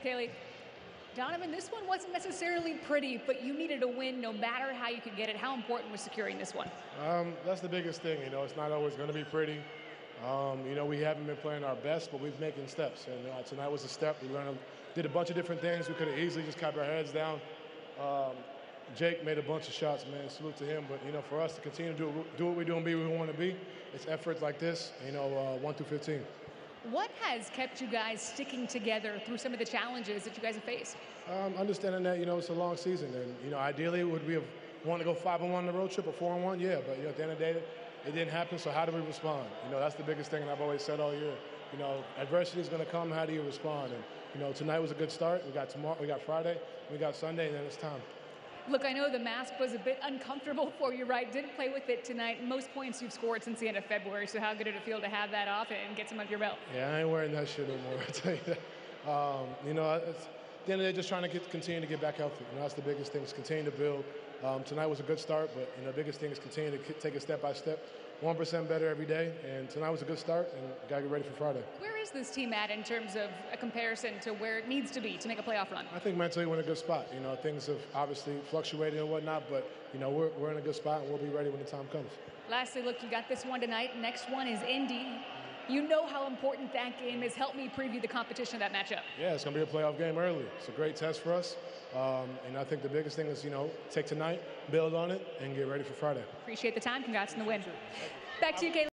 Kaylee. Donovan, this one wasn't necessarily pretty, but you needed a win no matter how you could get it. How important was securing this one? That's the biggest thing. It's not always going to be pretty. We haven't been playing our best, but we've making steps. And tonight was a step. We did a bunch of different things. We could have easily just kept our heads down. Jake made a bunch of shots, man. Salute to him. But, for us to continue to do what we do and be where we want to be, it's efforts like this, 1 through 15. What has kept you guys sticking together through some of the challenges that you guys have faced? Understanding that, it's a long season. And, ideally, would we have wanted to go 5-1 on the road trip or 4-1? Yeah, but, at the end of the day, it didn't happen, so how do we respond? That's the biggest thing, and I've always said all year. Adversity is going to come. How do you respond? And, tonight was a good start. We got tomorrow, we got Friday, we got Sunday, and then it's time. Look, I know the mask was a bit uncomfortable for you, right? Didn't play with it tonight. Most points you've scored since the end of February, so how good did it feel to have that off and get some under your belt? Yeah, I ain't wearing that shit anymore, I tell you that. At the end of the day, just trying to continue to get back healthy. That's the biggest thing, is continue to build. Tonight was a good start, but the biggest thing is continue to take it step by step, 1% better every day. And tonight was a good start, and got to get ready for Friday. Where is this team at in terms of a comparison to where it needs to be to make a playoff run? I think mentally we're in a good spot. Things have obviously fluctuated and whatnot, but we're in a good spot, and we'll be ready when the time comes. Lastly, look, you got this one tonight. Next one is Indy. You know how important that game is. Help me preview the competition of that matchup. Yeah, it's going to be a playoff game early. It's a great test for us. And I think the biggest thing is, take tonight, build on it, and get ready for Friday. Appreciate the time. Congrats on the win. Back to you, Kaylee.